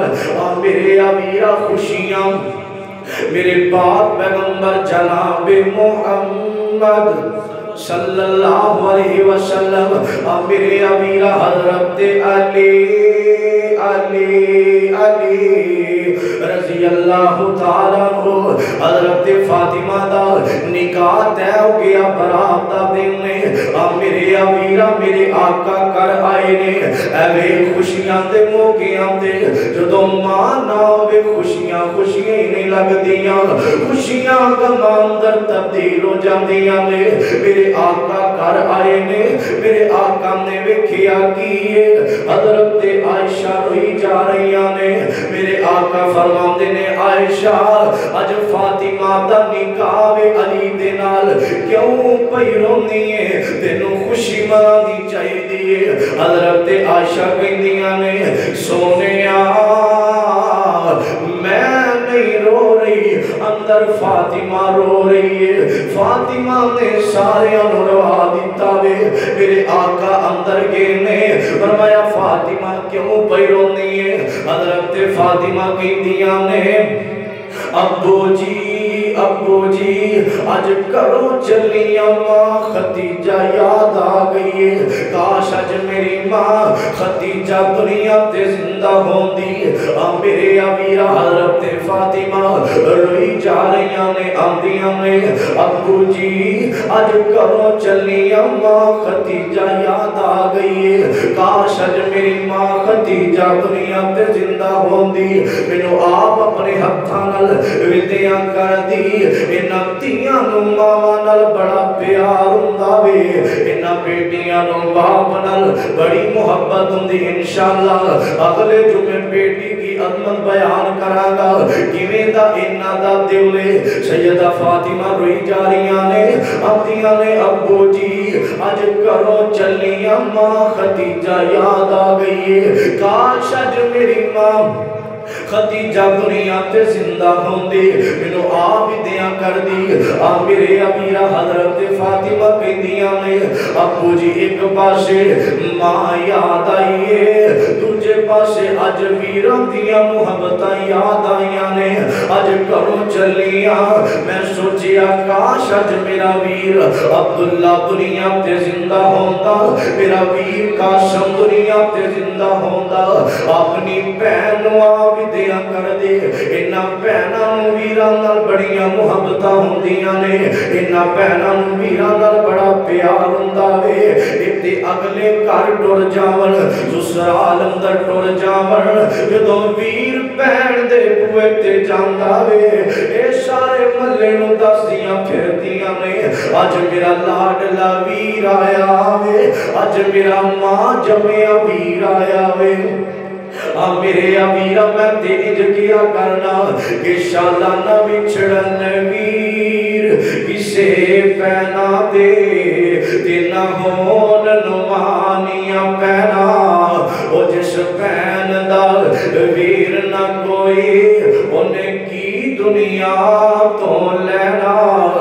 A: آون میرے امیرا خوشیاں میرے پاک پیغمبر جناب محمد صلی اللہ علیہ وسلم میرے امیرہ حضرت علی رضی اللہ تعالیٰ عنہ حضرت فاطمہ دا نکاح طے ہو گیا برات دا دن نے. میرے امیرہ میرے آقا کر آئے نے. اے خوشیاں دے موقعیاں دے جدوں ماں نہ ہوئے خوشیاں خوشیاں ہی نہیں لگدیاں. خوشیاں غماں اندر تبدیل ہو جاندیاں نے. میرے آقا کر آئے نے. میرے آقا نے ویکھیا کیے حضرت عائشہ روئی جا رہیاں نے. میرے آقا فرماندے نے عائشہ اج فاطمہ دا نکاح وے علی دے نال کیوں پئی روندی ہے تینوں خوشی منانی چاہیے. حضرت عائشہ کہندیاں نے سونیا میں نہیں رو رہی اندر اندر فاطمہ رو رہی ہے. فاطمہ نے سارے انوروا دیتا وے. میرے آقا اندر گئے نے فرمایا فاطمہ کیوں پئی رونی ہے؟ حضرت فاطمہ کہندیاں نے ابو جی اج کرو چلی ماں ختیجہ یاد آ گئی ہے. کاش اج میری ماں ختیجہ دنیا تے زندہ ہوندی. میرے امیر حضرت فاطمہ روئی جا رہیاں نے آندیاں نے ابو جی اج کرو چلی ماں ختیجہ یاد آ گئی ہے. کاش اج میری ماں ختیجہ دنیا تے زندہ ہوندی. مینوں آپ اپنے ہتھاں نال ودیاں کر دی. انہاں تیاں نوں ماواں نال بڑا پیار ہوندا وے. انہاں بیٹیاں نوں باپ نال بڑی محبت ہوندی. انشاءاللہ اگلے جمعے بیٹی کی عظمت بیان کراں گا کیویں دا انہاں دا دل ہے. سیدہ فاطمہ روئی جا رہیاں نے آندیاں نے ابو جی اج کرو چلیاں ماں ختیجہ یاد آ گئی ہے. کاش اج میری ماں ختیجہ دنیا تے زندہ ہوندی. مینوں آپ دیاں کر دی. میرے امیرہ حضرت فاطمہ کہندیاں نے ابو جی ایک پاسے ماں یاد آئیے دوجے پاسے اج ویراں دیاں محبتاں یاد آئیاں نے. اج کروں چلیاں میں سوچیا کاش اج میرا ویر عبداللہ دنیا تے زندہ ہوندا. میرا ویر قاسم دنیا تے زندہ ہوندا. اپنی بہن نوں دیا کر دے. انہاں بہناں نوں ویراں نال بڑیاں محبتاں ہوندیاں نے. انہاں بہناں نوں ویراں نال بڑا پیار ہوندا وے. تے اگلے گھر ٹر جاون سسرال اندر ٹر جاون جدوں ویر بہن دے بوئے تے جاندا وے اے سارے محلے نوں دسدیاں پھردیاں نے اج میرا لاڈلا ویر آیا وے. اج میرا ماں جمیا ویر آیا وے. میرے امیرہ میں تیج کیا کرنا کہ شالا نہ بچھڑن ویر کسے پہنا دے تینا ہون نمانیاں پہنا. او جس پہن دا ویر نہ کوئی انہیں کی دنیا تو لینا.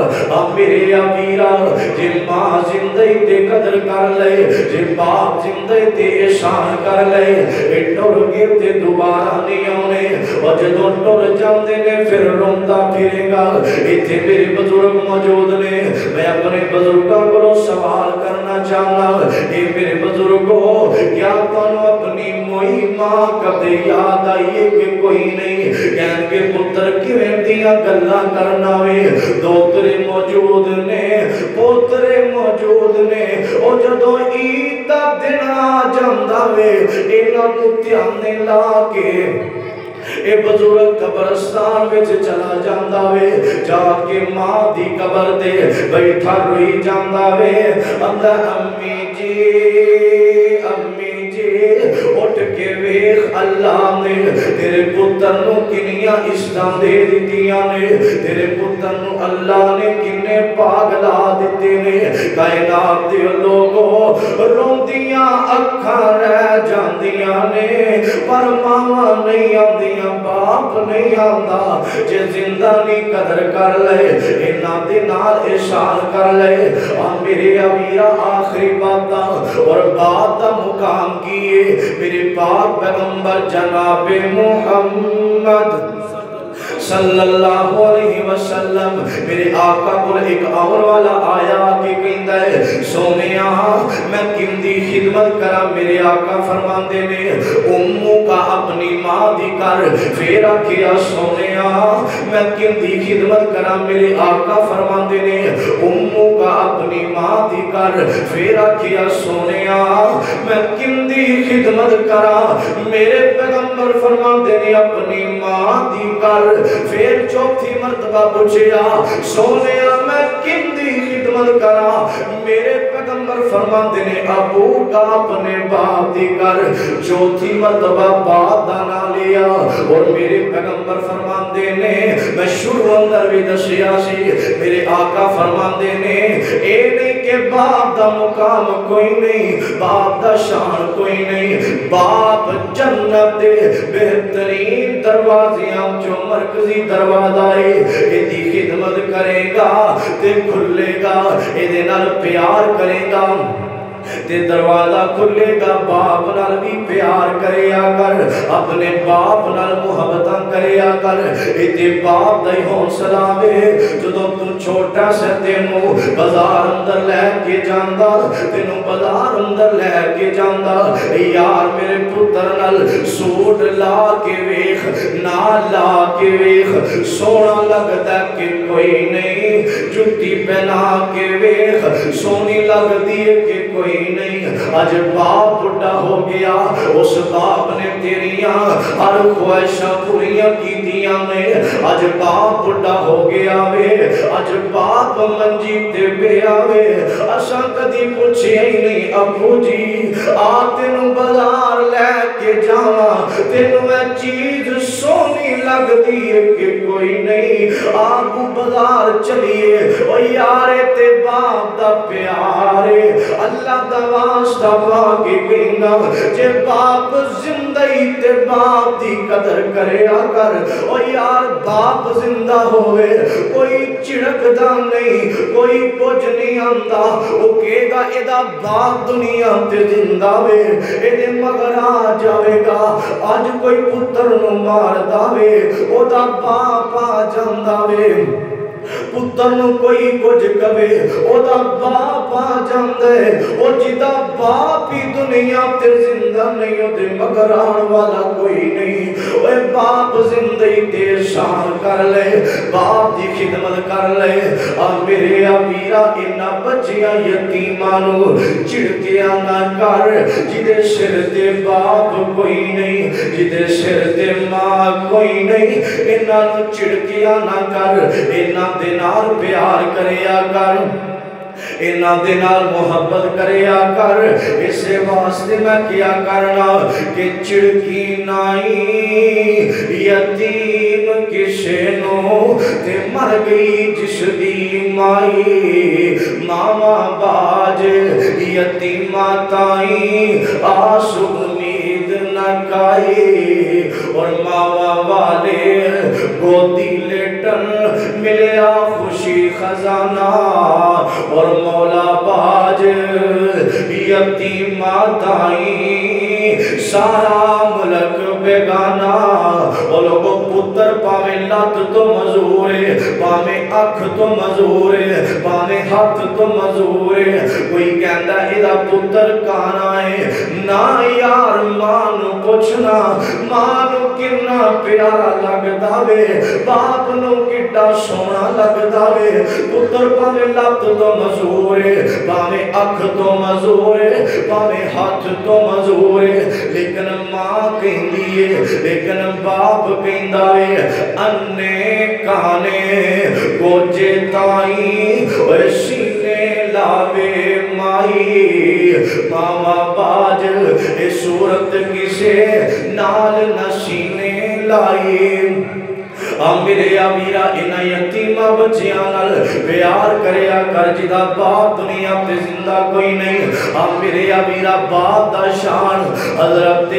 A: میرے امیرہ جی ماں زندگی تے قدر کر لے جی باپ زندگی تے احسان کر لے ٹر گئے تے دوبارہ نہیں آنے. اور جدوں ٹر جاندے نے پھر روندا پھرے گا. ایتھے میرے بزرگ موجود نے. میں اپنے بزرگاں کو سوال کرنا چاہنا اے میرے بزرگوں کیا تانوں اپنی موئی ماں کدے یاد آئیے کہ کوئی نہیں؟ کہن کے پتر کیویں دیاں گلاں کرنا وے. دوترے موجود نے پوترے موجود نے. او جدوں عید دا دن آ جاندا وے انہاں نوں دھیانے لا کے اے بزرگ قبرستان وچ چلا جاندا وے. جا کے ماں دی قبر دے بیٹھا روئی جاندا وے. اندر امی جی اٹھ کے ویکھ اللہ نے تیرے پتر نو کنیاں عزتاں دے دتیاں نے. تیرے پتر نو اللہ نے کنے پاگلا دتے نے. کائنات دے لوگوں روندیاں اکھاں رہ جاندیاں نے پر ماواں نہیں آندیاں باپ نہیں آندا. جے زندہ نہیں قدر کر لے انہاں دے نال احسان کر لے. میرے امیرہ آخری باتاں اور بات دا مقام کیے میرے پاک پیغمبر جناب محمد صلی اللہ علیہ وسلم میرے آقا کو ایک اور والا آیا کہ کہندا ہے سونیا میں کندی خدمت کرا. میرے آقا فرماندے نے امو کا اپنی ماں دی کر. پھر آکھیا سونیا میں کندی خدمت کرا. میرے آقا فرماندے نے امو کا اپنی ماں دی کر. پھر آکھیا سونیا میں کندی خدمت کرا. میرے پیغمبر فرماندے نے اپنی ماں دی کر. پھر چوتھی مرتبہ پوچھیا سونیا میں کندی خدمت کرا. میرے پیغمبر فرماندے نے ابو کا اپنے باپ دی کر. چوتھی مرتبہ باپ دا نام لیا اور میرے پیغمبر فرماندے نے میں شروع اندر بھی دسیا سی میرے آقا فرماندے نے اے نہیں کہ باپ دا مقام کوئی نہیں، باپ دا شان کوئی نہیں۔ باپ جنت دے بہترین دروازیاں جو مرکزی دروازہ ہے، ایدی خدمت کرے گا تے کھلے گا، ایدے نال پیار کرے گا تے دروازہ کھلے گا۔ باپ نال بھی پیار کریا کر، اپنے باپ نال محبتاں کریا کر۔ ایتے باپ دا ہی حوصلہ وے، جدوں تو چھوٹا سا تینوں بازار اندر لے کے جاندا، تینوں بازار اندر لے کے جاندا، یار میرے پتر نال سوٹ لا کے ویکھ، نہ لا کے ویکھ، سونا لگدا کہ کوئی نہیں، جُتی پہنا کے ویکھ، سونی لگدی ہے کہ کوئی نہیں۔ آج باپ بڑھا ہو گیا، اس باپ نے تیریاں ہر خواہشاں پوریاں کیتیاں نے۔ آج باپ بڑھا ہو گیا وے، آج باپ منجی تے پہ آوے، اساں کدی پوچھے ہی نہیں ابو جی آ تینوں بازار لے کے جاواں، تینوں اے چیز سونی لگ دی ہے کہ کوئی نہیں، آپ بازار چلیے۔ او یارے تے باپ دا پیارے، اللہ دا واسطہ پا کے کہنا، جے باپ زندگی تے باپ دی قدر کریا کر۔ او یار باپ زندہ ہوئے کوئی چڑک دا نہیں، کوئی کچھ نہیں آندا، وہ کہے گا ایدہ باپ دنیا تے زندہ وے، ایدے مگر آ جاوے گا۔ آج کوئی پتر نو مار داوے، او دا باپ آ جاندہ وے، پتر نو کوئی کچھ کبے، او دا باپ آ جاندے، او جدا باپ ہی دنیا تے زندہ نہیں، او دے مگر آن والا کوئی نہیں۔ اے باپ زندگی تے شان کر لے، باپ دی خدمت کر لے۔ میرے امیرہ انہا بچیاں یتیمانو چڑکیاں نہ کر، جدے سر تے باپ کوئی نہیں، جدے سر تے ماں کوئی نہیں، انہا نو چڑکیاں نہ کر، انہا دینار پیار کریا کر، انہا دینار محبت کریا کر۔ اسے واسطے میں کیا کرنا کہ چڑکی نائی یتیم کسے نو تے مر گئی جس دی مائی، ماما باج یتیمہ تائیں آس امید نہ کائی، اور ماما والے گودی لیٹن ملیا خوشی خزانہ، اور مولا باج یتیمہ تائیں سارا ملک بیگانا۔ اور لوگوں پتر پاویں لات تو مزورے، پاویں اکھ تو مزورے، پاویں ہاتھ تو مزورے، کوئی کہندہ ایدہ پتر کانا ہے نا یار، مانو پوچھنا مانو کنا پیارا لگ داوے، باپ نو کٹا سونا لگ داوے۔ پتر پاویں لات تو مزورے، پاویں اکھ تو مزورے، پاویں ہاتھ تو مزورے، لیکن ماں کہیں دیئے، لیکن باپ کہیں داوے، اننے کانے گوجے تائیں سینے لاوے مائی، ماما باج اے صورت کسے نال نسینے لائی۔ میرے امیرہ انہا یتیمہ بچیاں نال پیار کریا کر، جدا باپ دنیا تے زندہ کوئی نہیں۔ میرے امیرہ باپ دا شان حضرت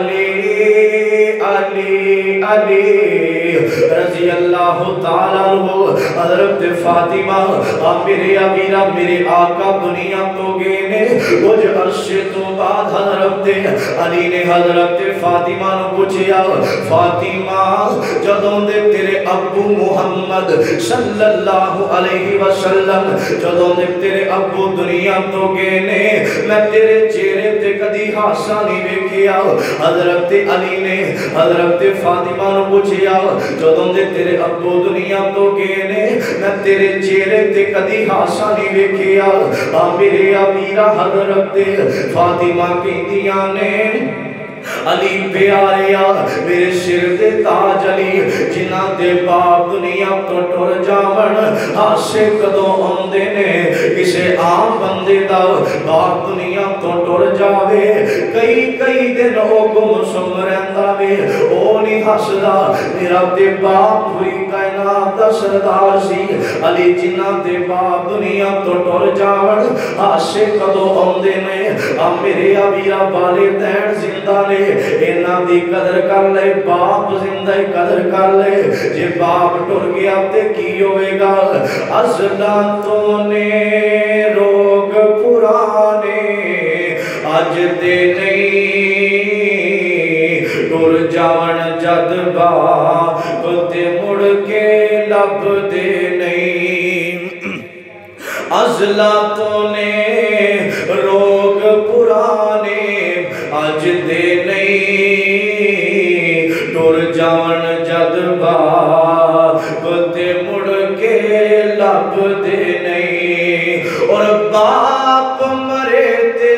A: علی رضی اللہ تعالیٰ عنہ، حضرت فاطمہ میرے امیرہ میرے آقا دنیا تو گئے، کچھ عرصے تو بعد حضرت علی نے حضرت فاطمہ نو پوچھیا، فاطمہ جدوں دے تیرے ابو محمد صلی اللہ علیہ وسلم، جدوں دے تیرے ابو دنیا تو گئے نے، میں تیرے چہرے تے کدی ہاسا نہیں ویکھیا۔ حضرت علی نے حضرت فاطمہ نو پوچھیا، جدوں دے تیرے ابو دنیا تو گئے نے، میں تیرے چہرے تے کدی ہاسا نہیں ویکھیا۔ میرے امیرہ حضرت فاطمہ کہندیاں نے، علی پیاریا میرے سر دے تاج علی، جنہ دے باپ دنیا تو ٹر جاون ہاسے کدوں آندے نے، کسے عام بندے دا باپ دنیا تو ٹر جاوے کئی دن گم سم رہندا وے، او نہیں ہسدا، میرا تے باپ پوری کائنات कायनात दा सरदार सी अली जिन्हां दे बाप दुनिया तो टुर जावन हाशे कदों आउंदे ने आ मेरे वीरा वालिदैन जिंदा ने इन्हां दी कदर कर ले बाप जिंदा ही कदर कर ले जे बाप टुर गया ते की होएगा अज़लातों ने रोग पुराने अज दे नहीं टुर जावन जद बाप ते मुड़ के लभदे नहीं अज़लातों ने रोग पुराने अज दे नहीं टुर जावन जद बाप ते मुड़ के लभदे नहीं और बाप मरे ते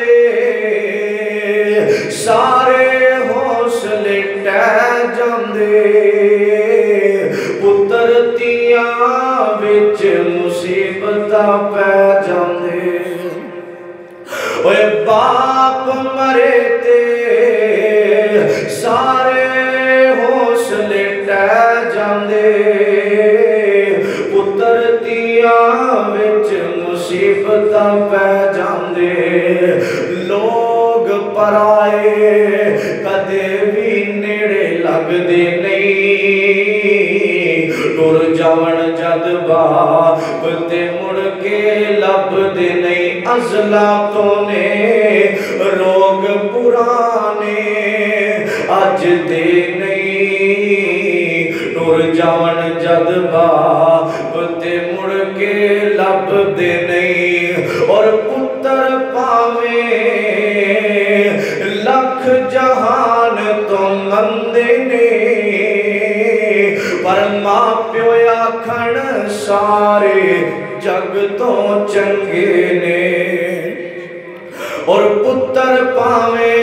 A: सारे हौसले टह जांदे पुत्र तियां विच मुसीबतां पै जांदे ओए बाप मरे ते सारे हौसले टह जांदे पुत्र तियां विच मुसीबतां पै जांदे लोग पराए कदे भी नेड़े लगदे नहीं टुर जावन जद बाप ते मुड़ के लभदे नहीं अज़लातों ने रोग पुराने अज दे नहीं टुर जावन जद बाप ते मुड़ के लभदे नहीं और पुत्र पावे लख जहान तो मंदे ने पर मां प्यो आखण सारे जग तो चंगे ने और पुत्र पावे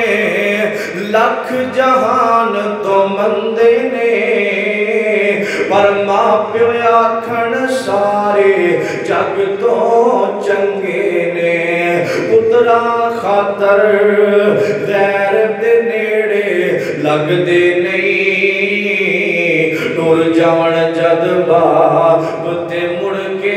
A: लख जहान तो मंदे ने पर मां प्यो आखण सारे जग तो चंगे ने पुत्रा खातर गैर दे नेड़े लगदे नहीं टुर जावन जद बाप ते मुड़ के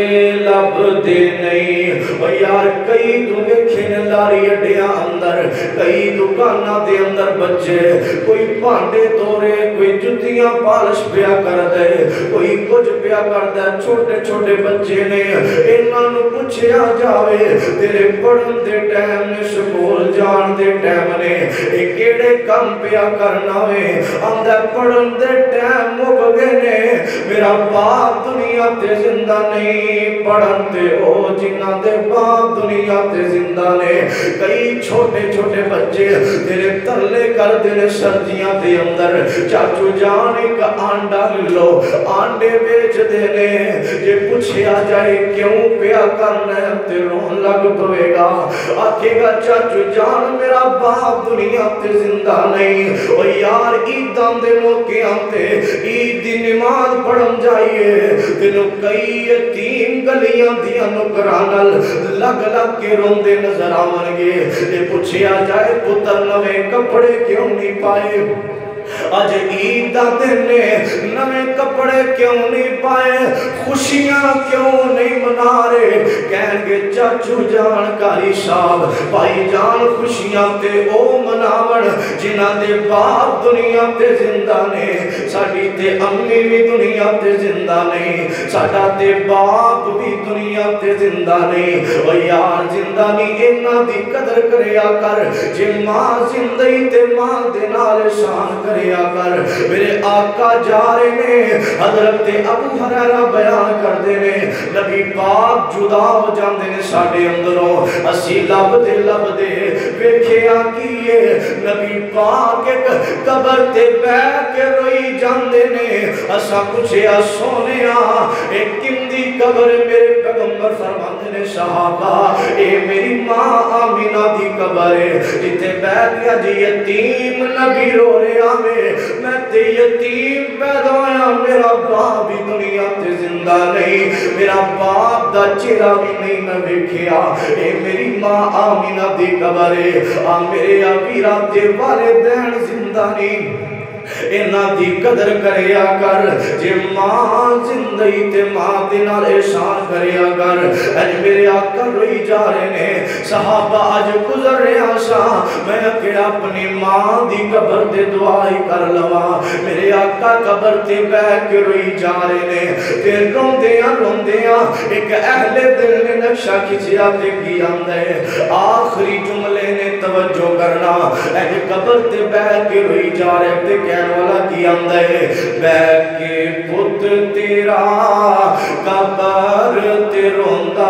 A: लभदे नहीं ओ यार कई तू वेखे ने लारी अड्डियां अंदर कई दुकानां दे अंदर बच्चे कोई भांडे तोरे कोई जुत्तियां पालिश पिया कर दे कोई कुछ पिया करदा छोटे छोटे बच्चे ने इन्हां नूं पुछया जावे तेरे पढ़न दे टाइम ने स्कूल जान दे टाइम ने ए केड़े काम पिया करना वे आंदा पढ़न दे टाइम मुक गए ने मेरा बाप दुनिया ते जिंदा नहीं पढ़न ते ओ जिन्हां दे बाप दुनिया ते जिंदा ने कई छोटे छोटे बच्चे तेरे तरले करदे ने सर्दियां दे अंदर चाचू जान एक आंडा लो आंडे बेचदे ने जे पुछया जाए क्यों पिया करना है ते रोन लग पवेगा आखेगा चाचू जान मेरा बाप दुनिया ते जिंदा नहीं ओ यार ईदां दे मौके ते ईद दी नमाज पढ़न जाइए तेनों कई यतीम गलियां दियां नुकरां नाल लग लग के रोंदे नजर आवणगे ते पुछया जाए पुत्र नवे कपड़े क्यों नहीं पाए अज ईद दा दिन ने नवे कपड़े क्यों नहीं पाए खुशियां क्यों नहीं मना रहे कहणगे चाचू जान कारी साहब भाई जान खुशियां ते ओ मनावण जिन्हां दे बाप दुनिया ते जिंदा ने साडी ते अम्मी भी दुनिया ते जिंदा नहीं साडा ते बाप भी दुनिया ते जिंदा नहीं ओ यार जिंदा नहीं इन्हां दी कदर करया कर जे मां जिंदगी ते मां दे नाल शान करया कर मेरे आका जा रहे ने हजरत अबू हुरैरा बयान करते ने नबी पाक जुदा हो जाते ने साडे अंदरों असी लभदे लभदे वेखिया कीए नबी पाक एक कबर ते बैठ के रोई जाते ने असा पुछया सोनिया ए किंदी कबर मेरे पैगंबर फरमाते ने सहाबा ए मेरी मां आमिना दी कबर है जिथे बैठ गया जी यतीम नबी रो रहे आवे मैं ते यतीम पैदा होया मेरा बाप भी दुनिया ते जिंदा नहीं मेरा बाप दा चेहरा भी नहीं मैं वेखिया ए मेरी मां आमिना दी कबर है आ मेरे अबीरा दे वालिदैन जिंदा नहीं इन्हां दी कदर करिया कर। जे मां जिंदगी ते मां दे नाल एहसान करिया कर। अज मेरे आका रोई जा रहे ने, सहाबा अज गुजर रहा सा, मैं कि अपनी मां दी कबर ते दुआ ही कर लवा। मेरे आका कबर ते बैठ के रोई जा रहे ने, ते रोंदियां एक अहले दिल ने नक्शा खिंचिया ते की आंदा है, आखिरी जुमले ने तवज्जो करना। अज कबर ते बैठ के रोई जा रहे ते कहने वाला की आंदा है, बैठ के पुत तेरा कबर ते रोंदा,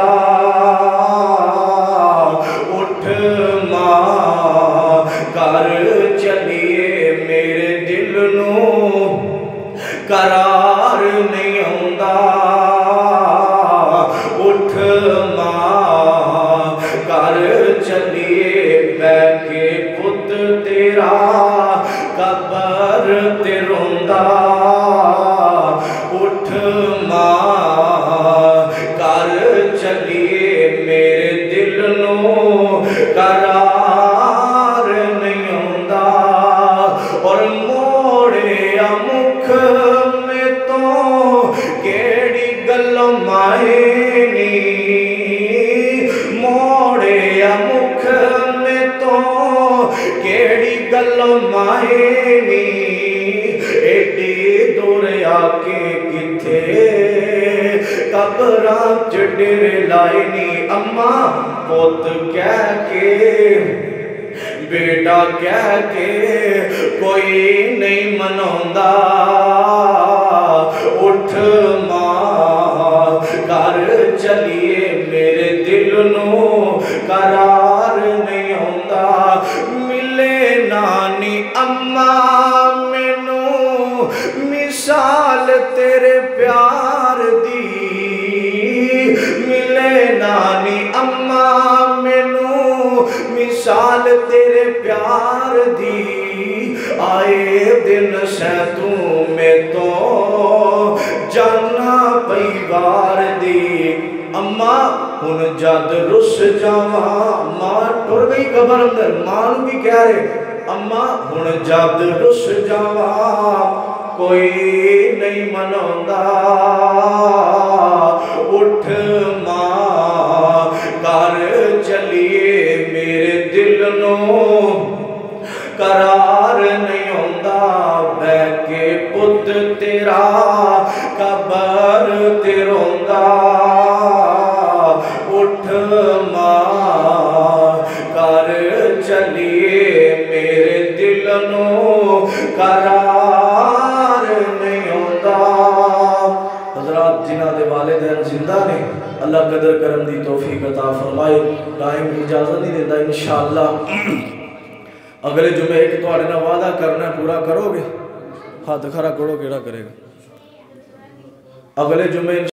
A: उठ मां कर चलिए मेरे दिल नू करार नहीं आउंदा, उठ मां कर चलिए बैठ के पुत तेरा कबर ते रोंदा, उठ मां कर चलिए मेरे दिल नू करार नहीं आउंदा। और मोड़िया मुख में तो केड़ी गल्लों माए नी, मोड़िया मुख में तो केड़ी गल्लों माए नी, एडी दूर आके किथे कबरां च डेरे लाए नी। अम्मा पुत कह के बेटा कह के कोई नहीं मनाउंदा, उठ मां कर चलिए मेरे दिल नू करार नहीं आउंदा। मिले नानी अम्मा मैनू मिसाल तेरे प्यार दी, मिले नानी अम्मा मैनू मिसाल तेरे प्यार दी, आए दिन सै तू में तो जाना पई वार दी। अम्मा हुन जद रुस जावा, मां टुर गई कबर अंदर, मां भी कह रहे अम्मा हुन जद रुस जावा कोई नहीं मनाउंदा, उठ मां कर चलिए मेरे दिल नू करार नहीं आउंदा, बैठ के पुत तेरा कबर ते रोंदा, उठ मां कर चलिए मेरे दिल नू करार नहीं आउंदा। हज़रात जिन्हां दे वालिदैन जिंदा ने, अल्लाह कदर करन दी तौफीक अता फरमाए। टाइम इजाजत नहीं देता, इंशाअल्लाह अगले जुमे एक तुहाडे नाल वादा करना, पूरा करोगे? हाथ खड़ा करो, केड़ा करेगा? अगले जुमे